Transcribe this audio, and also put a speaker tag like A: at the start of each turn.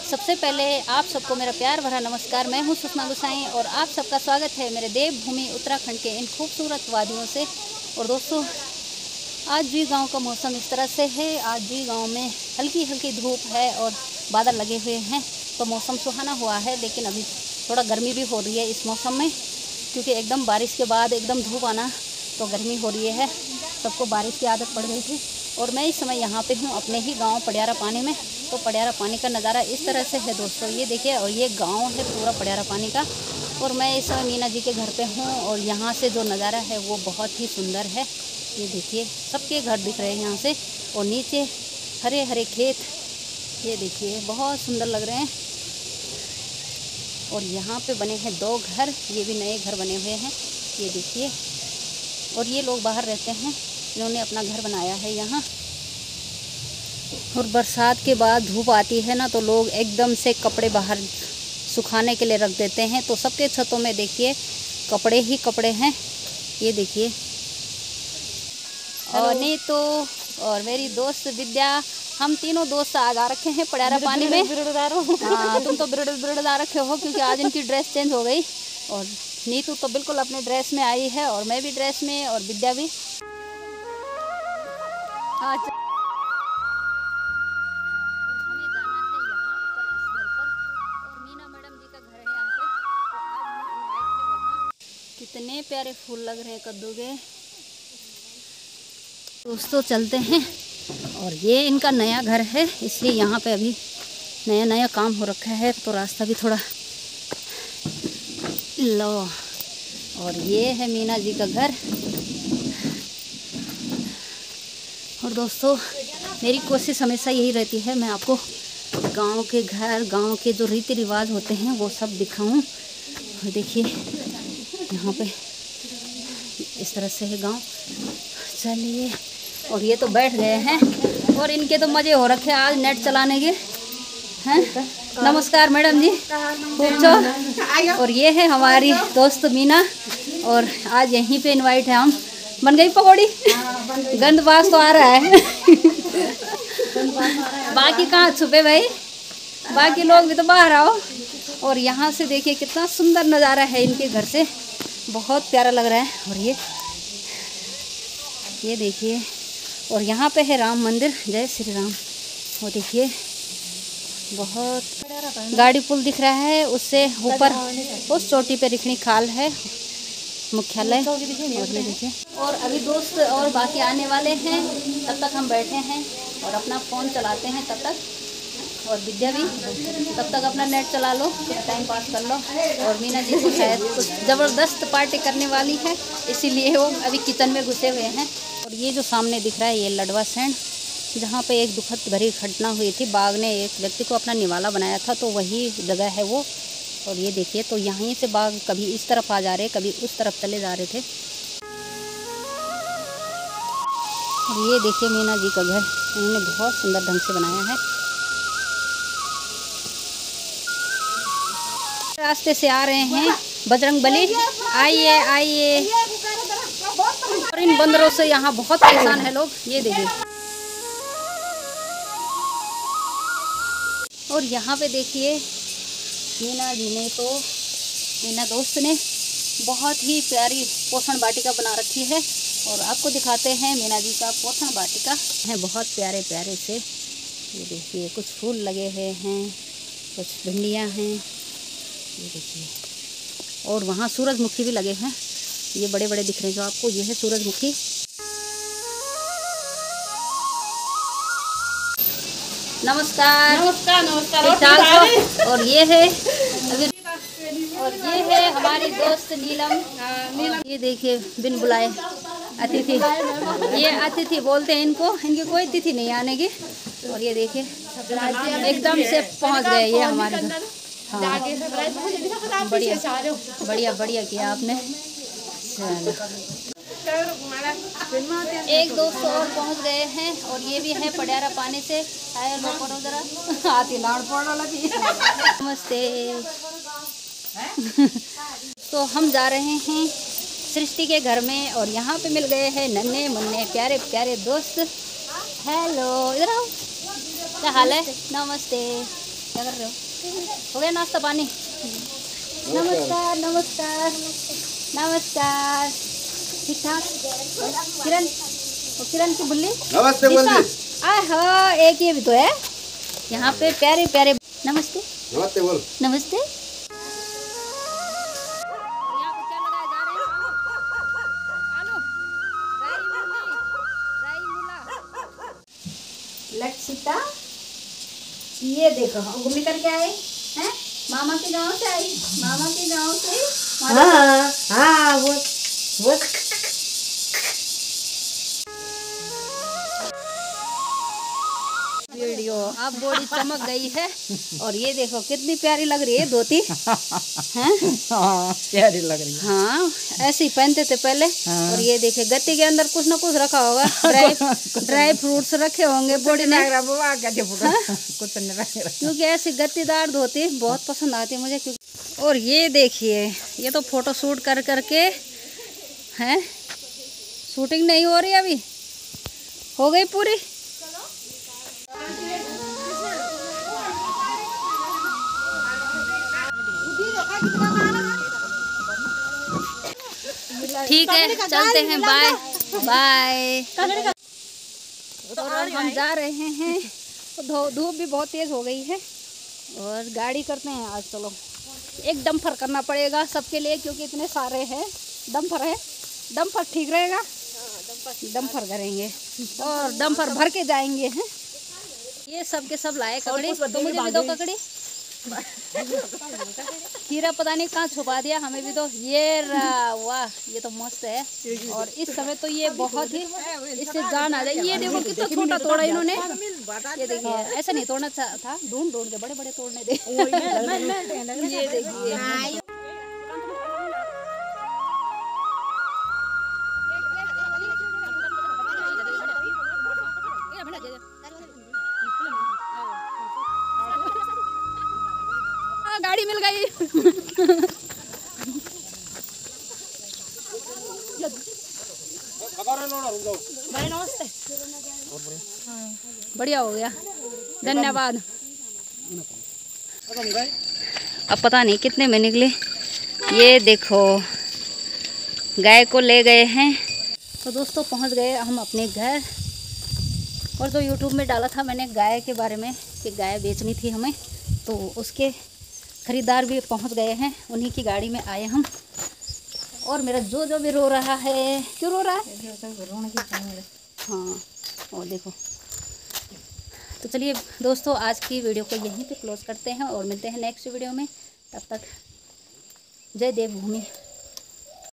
A: सबसे पहले आप सबको मेरा प्यार भरा नमस्कार। मैं हूं सुषमा गोसाई और आप सबका स्वागत है मेरे देवभूमि उत्तराखंड के इन खूबसूरत वादियों से। और दोस्तों, आज भी गांव का मौसम इस तरह से है। आज भी गांव में हल्की हल्की धूप है और बादल लगे हुए हैं, तो मौसम सुहाना हुआ है। लेकिन अभी थोड़ा गर्मी भी हो रही है इस मौसम में, क्योंकि एकदम बारिश के बाद एकदम धूप आना तो गर्मी हो रही है। सबको बारिश की आदत पड़ गई थी और मैं इस समय यहाँ पे हूँ अपने ही गांव पडियारा पानी में। तो पडियारा पानी का नज़ारा इस तरह से है दोस्तों, ये देखिए। और ये गांव है पूरा पडियारा पानी का। और मैं इस समय मीना जी के घर पे हूँ और यहाँ से जो नज़ारा है वो बहुत ही सुंदर है। ये देखिए, सबके घर दिख रहे हैं यहाँ से, और नीचे हरे हरे खेत, ये देखिए बहुत सुंदर लग रहे हैं। और यहाँ पे बने हैं 2 घर, ये भी नए घर बने हुए हैं, ये देखिए। और ये लोग बाहर रहते हैं, इन्होंने अपना घर बनाया है यहाँ। और बरसात के बाद धूप आती है ना, तो लोग एकदम से कपड़े बाहर सुखाने के लिए रख देते हैं। तो सबके छतों में देखिए कपड़े ही कपड़े हैं, ये देखिए। और नहीं तो, और मेरी दोस्त विद्या, हम तीनों दोस्त आज आ रखे हैं पडियारा पानी में। हाँ, तुम तो बिरड़ आ रखे हो, क्योंकि आज इनकी ड्रेस चेंज हो गई। और नीतू तो बिल्कुल अपने ड्रेस में आई है, और मैं भी ड्रेस में, और विद्या भी। आज हमें जाना है यहाँ ऊपर इस घर पर, और मीना मैडम जी का घर है यहाँ पे। तो आज हम इनवाइट है वहाँ। कितने प्यारे फूल लग रहे हैं कद्दू के। दोस्तों चलते हैं। और ये इनका नया घर है, इसलिए यहाँ पे अभी नया नया काम हो रखा है, तो रास्ता भी थोड़ा लो। और ये है मीना जी का घर। और दोस्तों, मेरी कोशिश हमेशा यही रहती है, मैं आपको गांव के घर, गांव के जो रीति रिवाज होते हैं वो सब दिखाऊं। और देखिए यहाँ पे इस तरह से है गांव। चलिए, और ये तो बैठ गए हैं, और इनके तो मज़े हो रखे आज नेट चलाने के हैं। नमस्कार मैडम जी, पूछो। और ये है हमारी दोस्त मीना, और आज यहीं पे इनवाइट है हम। बन गई पकौड़ी? गंद बास तो आ रहा है। बाकी कहाँ छुपे भाई, बाकी लोग भी तो बाहर आओ। और यहाँ से देखिए कितना सुंदर नज़ारा है इनके घर से, बहुत प्यारा लग रहा है। और ये देखिए, और यहाँ पे है राम मंदिर, जय श्री राम। वो देखिए बहुत गाड़ी पुल दिख रहा है, उससे ऊपर उस चोटी पे रिखणी खाल है मुख्यालय। और ये देखिए, और अभी दोस्त और बाकी आने वाले हैं, तब तक हम बैठे हैं और अपना फ़ोन चलाते हैं तब तक। और विद्या भी तब तक अपना नेट चला लो, टाइम पास कर लो। और मीना जी को शायद कुछ ज़बरदस्त पार्टी करने वाली है, इसीलिए वो अभी किचन में घुसे हुए हैं। और ये जो सामने दिख रहा है, ये लडवा सैंड, जहाँ पे एक दुखद भरी घटना हुई थी। बाघ ने एक व्यक्ति को अपना निवाला बनाया था, तो वही जगह है वो। और ये देखिए, तो यहीं से बाघ कभी इस तरफ आ जा रहे, कभी उस तरफ चले जा रहे थे। और ये देखिए मीना जी का घर, उन्होंने बहुत सुंदर ढंग से बनाया है। रास्ते से आ रहे हैं बजरंग बली, आइए आइए। और इन बंदरों से यहाँ बहुत परेशान है लोग, ये देखिए। और यहाँ पे देखिए मीना जी ने, तो मीना दोस्त ने बहुत ही प्यारी पोषण वाटिका बना रखी है। और आपको दिखाते हैं मीना जी का पोषण वाटिका है, बहुत प्यारे प्यारे से। ये देखिए, कुछ फूल लगे हुए हैं, कुछ भिंडियाँ हैं, ये देखिए। और वहाँ सूरजमुखी भी लगे हैं, ये बड़े बड़े दिख रहे हैं जो आपको, ये है सूरजमुखी। नमस्कार नमस्कार नमस्कार। और ये है हमारी दोस्त नीलम। ये देखिए, बिन बुलाए अतिथि, ये अतिथि बोलते हैं इनको, इनकी कोई तिथि नहीं आने की। और ये देखिए एकदम से पहुंच गए ये हमारे घर। हाँ, बढ़िया बढ़िया बढ़िया किया आपने। चलो, एक दोस्त और पहुंच गए हैं, और ये भी है पडियारा पानी से। आए लो करो जरा, आती लाड़ पड़ने लगी। नमस्ते। तो हम जा रहे हैं सृष्टि के घर में, और यहाँ पे मिल गए हैं नन्हे मुन्ने प्यारे प्यारे दोस्त। हेलो, इधर आओ, क्या हाल है? नमस्ते। क्या कर रहे हो? हो गया नाश्ता पानी? नमस्कार नमस्कार नमस्कार। ठीक ठाक? किरण, वो किरण की बुल्ली
B: नमस्ते बोल दी।
A: हाँ, एक ये भी तो है यहाँ पे प्यारे प्यारे। नमस्ते
B: नमस्ते बोल।
A: नमस्ते। लक्षिता, ये देखो घूम करके आए हैं, मामा के गांव से आई, मामा के गांव से।
C: हाँ हाँ वो
A: वीडियो अब बॉडी चमक गई है। और ये देखो कितनी प्यारी लग रही है धोती हैं।
C: हाँ प्यारी लग रही है।
A: हाँ ऐसे ही पहनते थे पहले। हाँ। और ये देखे गत्ती के अंदर कुछ ना कुछ रखा होगा, ड्राई फ्रूट्स रखे होंगे बॉडी में।
C: कुछ नहीं लग रहा
A: क्योंकि ऐसी गत्तीदार धोती बहुत पसंद आती है मुझे। क्योंकि और ये देखिए ये तो फोटो शूट कर करके हैं, शूटिंग नहीं हो रही अभी, हो गई पूरी। ठीक है चलते हैं, बाय बाय। और हम जा रहे हैं, धूप भी बहुत तेज हो गई है और गाड़ी करते हैं आज। चलो एक डंपर करना पड़ेगा सबके लिए क्योंकि इतने सारे हैं। डंपर है, डंपर ठीक रहेगा, डंपर करेंगे और डंपर भर के जाएंगे हैं। ये सब के सब लाए ककड़ी, तो मुझे भी दो ककड़ी। खीरा पता नहीं कहाँ छुपा दिया, हमें भी दो। ये वाह ये तो मस्त है। और इस समय तो ये बहुत ही, इससे जान आ जाए। ये देखो कितना छोटा तोड़ा इन्होंने, ये देखिए ऐसा नहीं तोड़ना था, ढूंढ ढूंढ के बड़े बड़े तोड़ने दे। ये देखिए गाड़ी मिल गई। भाई नमस्ते। बढ़िया हो गया, धन्यवाद। अब पता नहीं कितने में निकले। ये देखो गाय को ले गए हैं। तो दोस्तों पहुंच गए हम अपने घर। और जो YouTube में डाला था मैंने गाय के बारे में कि गाय बेचनी थी हमें, तो उसके खरीदार भी पहुंच गए हैं, उन्हीं की गाड़ी में आए हम। और मेरा जो भी रो रहा है, क्यों रो रहा है? हाँ और देखो। तो चलिए दोस्तों आज की वीडियो को यहीं पे क्लोज करते हैं और मिलते हैं नेक्स्ट वीडियो में। तब तक जय देवभूमि।